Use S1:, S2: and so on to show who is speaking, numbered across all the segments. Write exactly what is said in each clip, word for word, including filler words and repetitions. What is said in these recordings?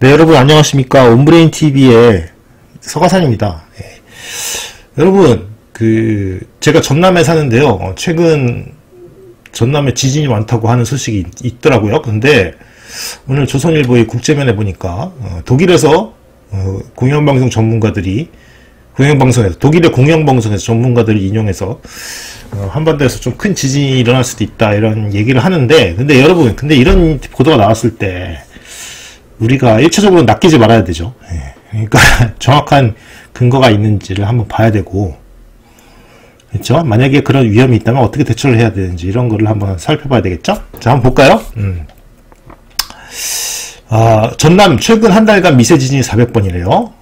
S1: 네, 여러분 안녕하십니까. 온브레인티비의 서가산입니다. 네. 여러분, 그 제가 전남에 사는데요. 어, 최근 전남에 지진이 많다고 하는 소식이 있, 있더라고요. 근데 오늘 조선일보의 국제면에 보니까 어, 독일에서 어, 공영방송 전문가들이 공영방송에서 독일의 공영방송에서 전문가들을 인용해서 어, 한반도에서 좀 큰 지진이 일어날 수도 있다 이런 얘기를 하는데, 근데 여러분, 근데 이런 보도가 나왔을 때 우리가 일차적으로 낚이지 말아야 되죠. 예. 그러니까 정확한 근거가 있는지를 한번 봐야 되고, 그렇죠? 만약에 그런 위험이 있다면 어떻게 대처를 해야 되는지 이런 거를 한번 살펴봐야 되겠죠? 자, 한번 볼까요? 음. 아, 전남 최근 한 달간 미세 지진이 사백 번이래요.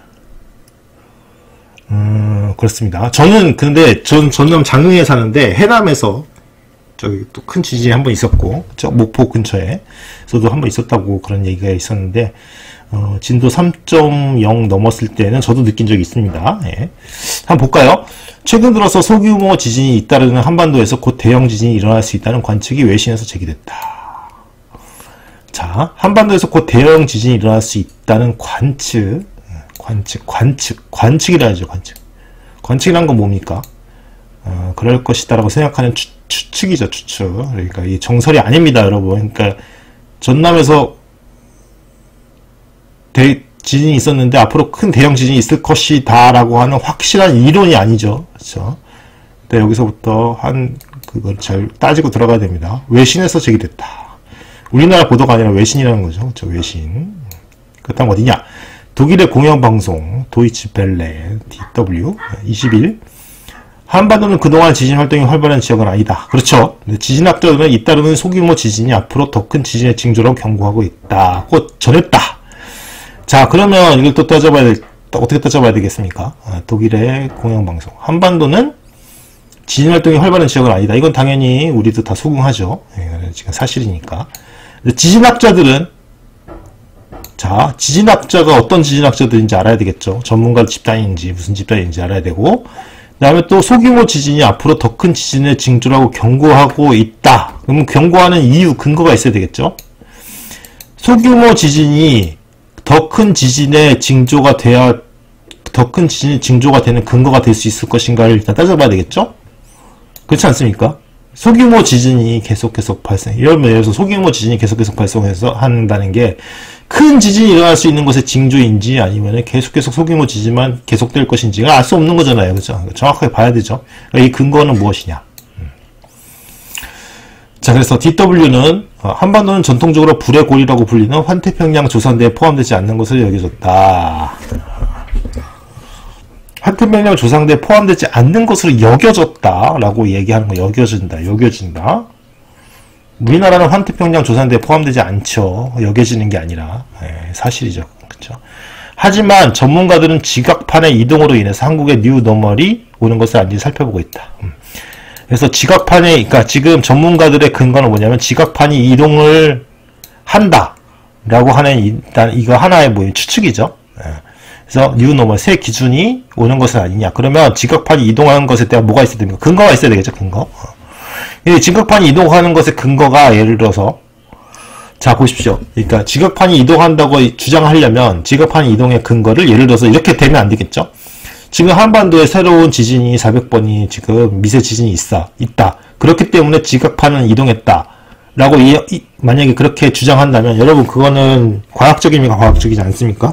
S1: 음, 그렇습니다. 저는 근데 전 전남 장흥에 사는데 해남에서 저기 또 큰 지진이 한 번 있었고, 저 목포 근처에서도 한 번 있었다고 그런 얘기가 있었는데, 어, 진도 삼 점 영 넘었을 때는 저도 느낀 적이 있습니다. 예. 한번 볼까요? 최근 들어서 소규모 지진이 잇따르는 한반도에서 곧 대형 지진이 일어날 수 있다는 관측이 외신에서 제기됐다. 자, 한반도에서 곧 대형 지진이 일어날 수 있다는 관측, 관측, 관측, 관측이라 하죠, 관측. 관측이란 건 뭡니까? 어, 그럴 것이다라고 생각하는 추, 추측이죠, 추측. 그러니까 이 정설이 아닙니다, 여러분. 그러니까 전남에서 대, 지진이 있었는데 앞으로 큰 대형 지진이 있을 것이다라고 하는 확실한 이론이 아니죠, 그렇죠? 근데 여기서부터 한 그걸 잘 따지고 들어가야 됩니다. 외신에서 제기됐다. 우리나라 보도가 아니라 외신이라는 거죠, 그렇죠? 외신. 그다음 어디냐? 독일의 공영방송 도이치벨레 디더블유 이십 일. 한반도는 그동안 지진 활동이 활발한 지역은 아니다. 그렇죠. 지진학자들은 잇따르는 소규모 지진이 앞으로 더 큰 지진의 징조라고 경고하고 있다고 전했다. 자, 그러면 이걸 또 따져봐야 될, 어떻게 따져봐야 되겠습니까? 아, 독일의 공영방송. 한반도는 지진 활동이 활발한 지역은 아니다. 이건 당연히 우리도 다 소궁하죠. 이거는 지금 사실이니까. 지진학자들은, 자, 지진학자가 어떤 지진학자들인지 알아야 되겠죠. 전문가 집단인지 무슨 집단인지 알아야 되고, 그 다음에 또 소규모 지진이 앞으로 더 큰 지진의 징조라고 경고하고 있다. 그러면 경고하는 이유, 근거가 있어야 되겠죠. 소규모 지진이 더 큰 지진의 징조가 돼야, 더 큰 지진의 징조가 되는 근거가 될 수 있을 것인가를 일단 따져봐야 되겠죠. 그렇지 않습니까? 소규모 지진이 계속 계속 발생, 예를 들어서 소규모 지진이 계속 계속 발생해서 한다는 게 큰 지진이 일어날 수 있는 것의 징조인지 아니면 계속 계속 소규모 지진만 계속될 것인지가 알 수 없는 거잖아요. 그렇죠? 정확하게 봐야 되죠. 그러니까 이 근거는 무엇이냐. 음. 자, 그래서 디더블유는 한반도는 전통적으로 불의 골이라고 불리는 환태평양 조산대에 포함되지 않는 것으로 여겨졌다. 환태평양 조산대에 포함되지 않는 것으로 여겨졌다라고 얘기하는 거. 여겨진다, 여겨진다. 우리나라는 환태평양 조산대에 포함되지 않죠. 여겨지는 게 아니라. 예, 사실이죠. 그렇죠. 하지만 전문가들은 지각판의 이동으로 인해서 한국의 뉴노멀이 오는 것을 아닌지 살펴보고 있다. 음. 그래서 지각판에, 그러니까 지금 전문가들의 근거는 뭐냐면 지각판이 이동을 한다 라고 하는 일단 이거 하나의 뭐 추측이죠. 예. 그래서 뉴노멀 새 기준이 오는 것은 아니냐. 그러면 지각판이 이동하는 것에 대한 뭐가 있어야 됩니까? 근거가 있어야 되겠죠. 근거. 이 지각판이 이동하는 것의 근거가 예를 들어서, 자 보십시오. 그러니까 지각판이 이동한다고 주장하려면 지각판이 이동의 근거를 예를 들어서 이렇게 되면 안 되겠죠. 지금 한반도에 새로운 지진이 사백 번이 지금 미세 지진이 있어 있다. 그렇기 때문에 지각판은 이동했다 라고 이, 이, 만약에 그렇게 주장한다면 여러분 그거는 과학적입니까? 과학적이지 않습니까?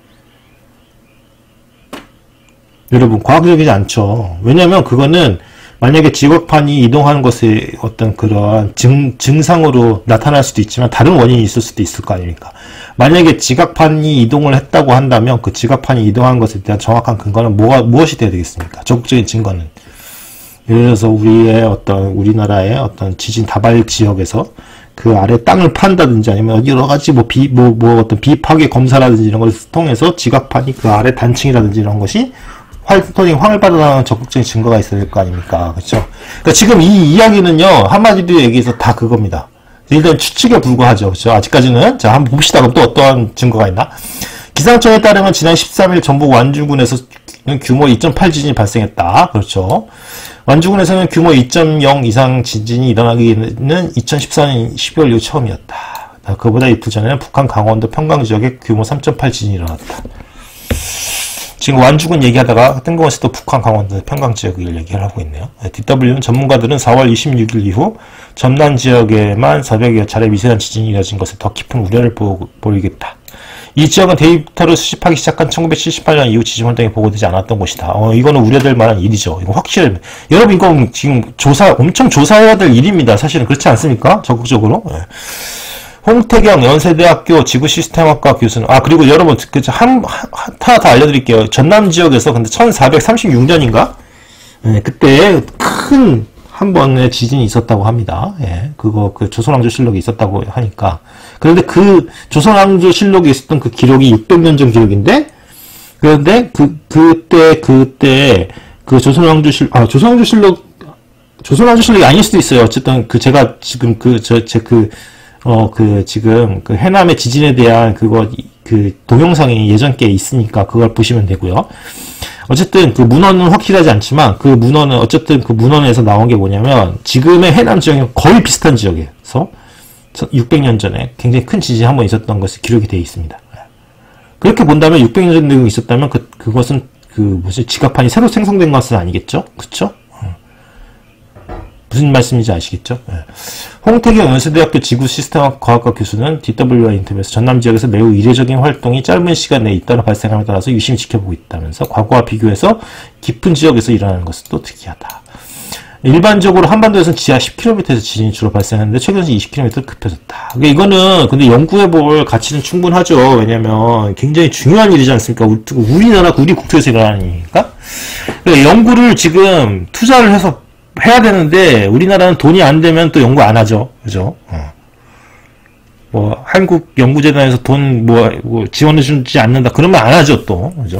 S1: 여러분 과학적이지 않죠. 왜냐면 그거는 만약에 지각판이 이동하는 것의 어떤 그런 증, 증상으로 나타날 수도 있지만 다른 원인이 있을 수도 있을 거 아닙니까? 만약에 지각판이 이동을 했다고 한다면 그 지각판이 이동한 것에 대한 정확한 근거는 뭐가, 무엇이 되어야 되겠습니까? 적극적인 증거는. 예를 들어서 우리의 어떤, 우리나라의 어떤 지진 다발 지역에서 그 아래 땅을 판다든지 아니면 여러 가지 뭐 비, 뭐, 뭐 어떤 비파괴 검사라든지 이런 것을 통해서 지각판이 그 아래 단층이라든지 이런 것이 활동이 황을 받아나가는 적극적인 증거가 있어야 될 거 아닙니까? 그렇죠? 그러니까 지금 이 이야기는요, 한마디로 얘기해서 다 그겁니다. 일단 추측에 불과하죠. 그렇죠? 아직까지는. 자, 한번 봅시다. 그럼 또 어떠한 증거가 있나? 기상청에 따르면 지난 십삼 일 전북 완주군에서 규모 이 점 팔 지진이 발생했다. 그렇죠? 완주군에서는 규모 이 점 영 이상 지진이 일어나기는 이천십사 년 십이월 이후 처음이었다. 그보다 이틀 전에는 북한 강원도 평강 지역에 규모 삼 점 팔 지진이 일어났다. 지금 완주군 얘기하다가 뜬금없이 또 북한 강원도 평강 지역을 얘기를 하고 있네요. 디더블유는 전문가들은 사월 이십육일 이후 전남 지역에만 사백여 차례 미세한 지진이 이어진 것에 더 깊은 우려를 보, 보이겠다. 이 지역은 데이터를 수집하기 시작한 천구백칠십팔 년 이후 지진 활동이 보고되지 않았던 곳이다. 어, 이거는 우려될 만한 일이죠. 이거 확실히 여러분 이거 지금 조사 엄청 조사해야 될 일입니다. 사실은 그렇지 않습니까? 적극적으로. 네. 홍태경 연세대학교 지구시스템학과 교수는 아 그리고 여러분 그한 하나 다 알려드릴게요. 전남 지역에서 근데 천사백삼십육 년인가? 네, 그때 큰 한 번의 지진이 있었다고 합니다. 예, 그거 그 조선왕조실록에 있었다고 하니까. 그런데 그 조선왕조실록에 있었던 그 기록이 육백 년 전 기록인데, 그런데 그 그때 그때 그 조선왕조실 아 조선왕조실록 조선왕조실록이 아닐 수도 있어요. 어쨌든 그 제가 지금 그 저 제 그 어 그 지금 그 해남의 지진에 대한 그거 그 동영상이 예전 게 있으니까 그걸 보시면 되고요. 어쨌든 그 문헌은 확실하지 않지만 그 문헌은 어쨌든 그 문헌에서 나온 게 뭐냐면 지금의 해남 지역이 거의 비슷한 지역에서 육백 년 전에 굉장히 큰 지진이 한 번 있었던 것이 기록이 되어 있습니다. 그렇게 본다면 육백 년 전에 있었다면 그 그것은 그 뭐지 지각판이 새로 생성된 것은 아니겠죠? 그쵸? 무슨 말씀인지 아시겠죠? 네. 홍태경 연세대학교 지구시스템학 과학과 교수는 디더블유와 인터뷰에서 전남 지역에서 매우 이례적인 활동이 짧은 시간 내에 잇따라 발생함에 따라서 유심히 지켜보고 있다면서 과거와 비교해서 깊은 지역에서 일어나는 것은 또 특이하다. 일반적으로 한반도에서는 지하 십 킬로미터에서 지진이 주로 발생하는데 최근 이십 킬로미터로 급해졌다. 그러니까 이거는 근데 연구해볼 가치는 충분하죠. 왜냐면 굉장히 중요한 일이지 않습니까? 우리나라 우리 국토에서 일어나는 일이니까. 그러니까 연구를 지금 투자를 해서 해야 되는데 우리나라는 돈이 안 되면 또 연구 안 하죠. 그죠? 어. 뭐 한국 연구재단에서 돈 뭐 뭐 지원해 주지 않는다 그러면 안 하죠 또. 그죠?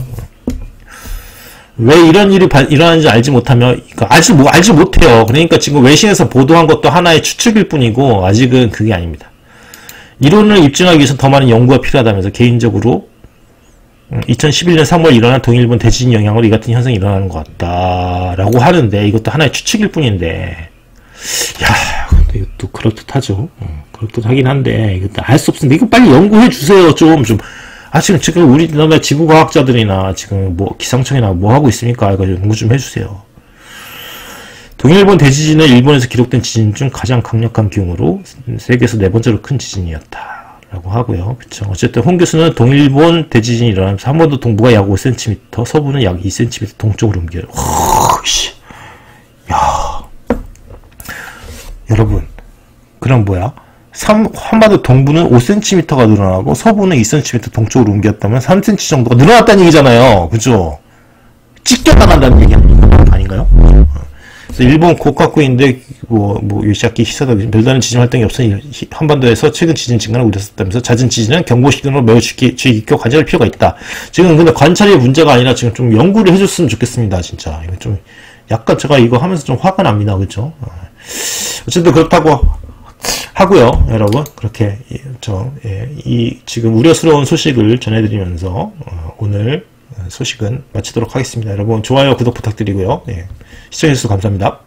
S1: 왜 이런 일이 바, 일어나는지 알지 못하면 아직 뭐 알지 못해요. 그러니까 지금 외신에서 보도한 것도 하나의 추측일 뿐이고 아직은 그게 아닙니다. 이론을 입증하기 위해서 더 많은 연구가 필요하다면서 개인적으로 이천십일 년 삼월 일어난 동일본 대지진 영향으로 이 같은 현상이 일어나는 것 같다라고 하는데 이것도 하나의 추측일 뿐인데 야 근데 이것도 그럴듯하죠. 어, 그럴듯하긴 한데 이것도 알 수 없습니다. 이거 빨리 연구해 주세요. 좀 좀 아 지금 지금 우리나라 지구과학자들이나 지금 뭐 기상청이나 뭐 하고 있습니까? 이거 연구 좀 해주세요. 동일본 대지진은 일본에서 기록된 지진 중 가장 강력한 규모로 세계에서 네 번째로 큰 지진이었다. 라고 하고요. 그쵸. 어쨌든 홍 교수는 동일본 대지진이 일어나면서 한반도 동부가 약 오 센티미터, 서부는 약 이 센티미터 동쪽으로 옮겨요. 씨. 야. 여러분, 그럼 뭐야? 삼, 한반도 동부는 오 센티미터가 늘어나고 서부는 이 센티미터 동쪽으로 옮겼다면 삼 센티미터 정도가 늘어났다는 얘기잖아요. 그죠? 찢겨나간다는 얘기 아닌가요? 그래서 일본 고카쿠인데 뭐, 뭐, 요시아키 히사다 별다른 지진 활동이 없으니 한반도에서 최근 지진 증가를 우려했다면서 잦은 지진은 경보 시즌으로 매우 주의 깊게 관찰할 필요가 있다. 지금 근데 관찰이 문제가 아니라 지금 좀 연구를 해줬으면 좋겠습니다, 진짜. 이거 좀, 약간 제가 이거 하면서 좀 화가 납니다, 그죠? 어쨌든 그렇다고 하고요, 여러분. 그렇게, 저, 예, 이, 지금 우려스러운 소식을 전해드리면서, 어, 오늘 소식은 마치도록 하겠습니다. 여러분, 좋아요, 구독 부탁드리고요. 예, 시청해주셔서 감사합니다.